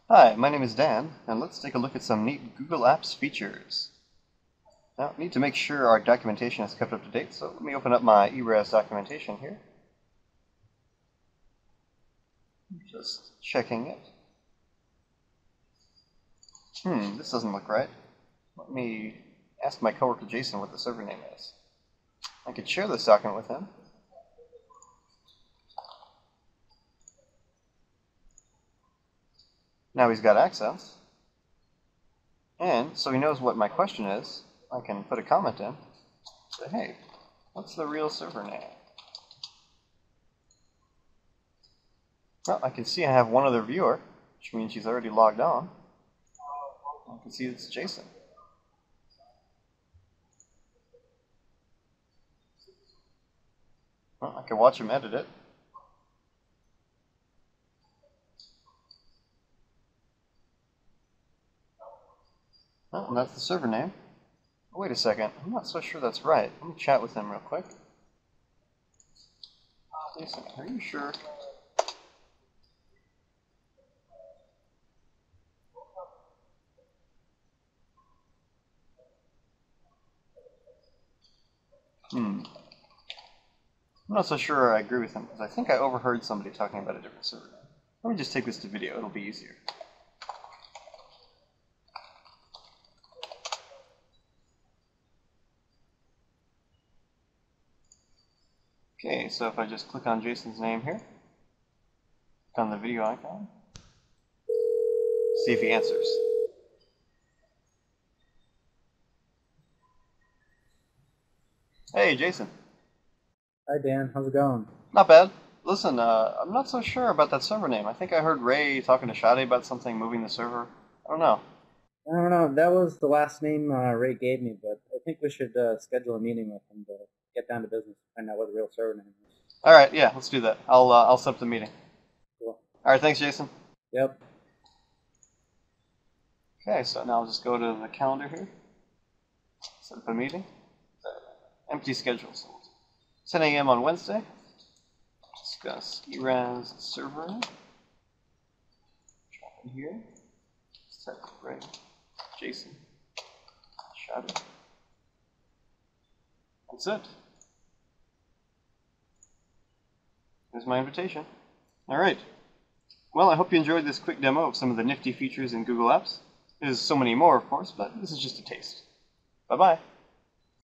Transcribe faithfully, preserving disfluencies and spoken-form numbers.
Hi, my name is Dan, and let's take a look at some neat Google Apps features. Now, we need to make sure our documentation is kept up to date, so let me open up my E R A S documentation here. Just checking it. Hmm, this doesn't look right. Let me ask my coworker Jason what the server name is. I could share this document with him. Now he's got access. And so he knows what my question is. I can put a comment in. Say, hey, what's the real server name? Well, I can see I have one other viewer, which means she's already logged on. I can see it's Jason. Well, I can watch him edit it. Oh, and that's the server name. Oh, wait a second, I'm not so sure that's right. Let me chat with him real quick. Jason, are you sure? Hmm. I'm not so sure I agree with him, because I think I overheard somebody talking about a different server name. Let me just take this to video, it'll be easier. Okay, so if I just click on Jason's name here, click on the video icon, see if he answers. Hey, Jason. Hi Dan, how's it going? Not bad. Listen, uh, I'm not so sure about that server name. I think I heard Ray talking to Shadi about something moving the server. I don't know. I don't know. That was the last name uh, Ray gave me, but I think we should uh, schedule a meeting with him to get down to business, find out what the real server name is. All right, yeah, let's do that. I'll uh, I'll set up the meeting. Cool. All right, thanks, Jason. Yep. Okay, so now I'll just go to the calendar here. Set up a meeting. Empty schedule. ten a m on Wednesday. Discuss E R A S server. Drop in here. Set Ray, Jason, Shadow. That's it. There's my invitation. All right. Well, I hope you enjoyed this quick demo of some of the nifty features in Google Apps. There's so many more, of course, but this is just a taste. Bye-bye.